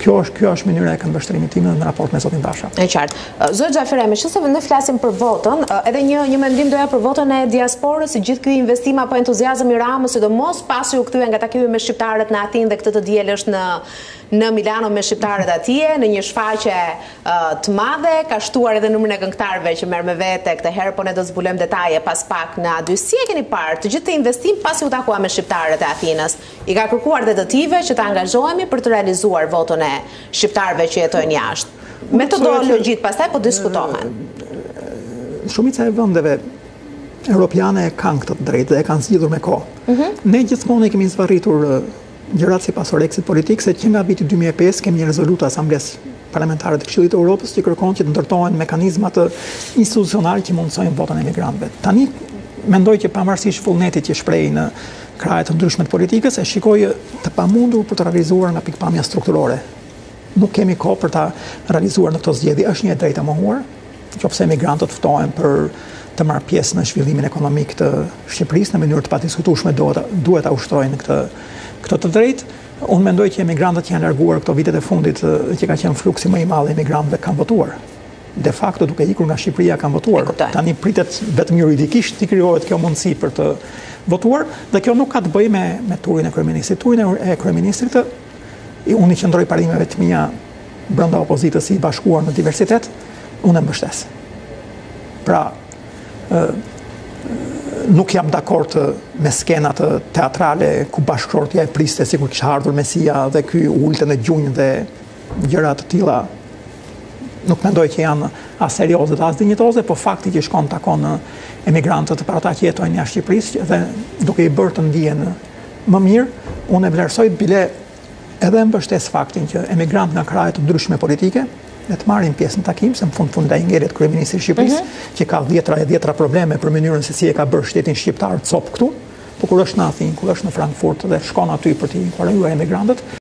Kjo është mënyra e këndvështrimit tim në raport me zotin Basha. E qartë. Zot Xhaferemi, se ne flasim për votën, edhe një mendim doja për votën e diasporës, gjithë ky investim apo entuziazëm i Ramës, sidomos pasi u kthye nga takimi me shqiptarët në Atinë dhe këtë të diel është në Milano me shqiptarët atje, në një shfaqje të madhe, ka shtuar edhe numrin e këngëtarëve që merr me vete këtë herë, po ne do zbulojmë detaje pas pak në A2. Si e keni parë të gjithë të investim pasi u takua me shqiptarët e Atinës? I ka kërkuar detektive që të angazhohemi për të realizuar votën e shqiptarëve që jetojnë jashtë. Metodologjit pastaj po diskutohen. Shumica e vendeve europiane kanë këtë drejtë dhe e kanë zgjidhur me kohë. Ne gjithmonë kemi zvarritur gjërat sipas Exit Politik, se që nga viti 2005 kemi një rezolutë Asamblesë Parlamentare të Këshillit të Evropës që kërkon që të ndërtohen mekanizmat institucionale që mundsojnë votën e migrantëve. Tani mendoj që pavarësisht vullnetit që shpreh në kraje të ndryshme të politikës, e shikoj të pamundur për të realizuar nga pikpamja strukturore. Nuk kemi kohë për ta realizuar në këto zgjedhje. Është një e drejtë e mohuar, nëse migrantët ftohen për të marrë pjesë në zhvillimin ekonomik të Shqipërisë në mënyrë të padiskutueshme, duhet ta ushtrojnë këtë të drejtë. Unë mendoj që emigrantët që janë larguar këto vitet e fundit që ka qenë fluksi më i madh i emigrantëve kanë votuar. De facto duke ikur nga Shqipëria kanë votuar. Tani pritet vetëm juridikisht të krijohet kjo mundësi për të votuar, dhe kjo nuk ka të bëjë me turin e kryeministrit. Turin e kryeministrit unë i qëndroj parimeve të mia brenda opozitës i bashkuar në diversitet, unë e mbështes. Pra, nuk jam dakord me skenat teatrale ku bashkëshortja e priste sikur kishte ardhur Mesia dhe ky ulte në gjunjë dhe gjëra të tilla. Nuk mendoj që janë as serioze as dinjitoze, po fakti që shkon takon emigrantët për ata që jetojnë jashtë Shqipërisë dhe duke i bërë të ndihen më mirë, unë e vlerësoj bile edhe mbështes faktin që emigrant nga kraje të ndryshme politike dhe të marrin pjesë në takim, se në fund ai ngjelet kryeministri i Shqipërisë, që ka dhjetra probleme për mënyrën se si e ka bërë shtetin shqiptar cop këtu, por kur është në Athinë, kur është në Frankfurt dhe shkon aty për të inkuaruar emigrantët,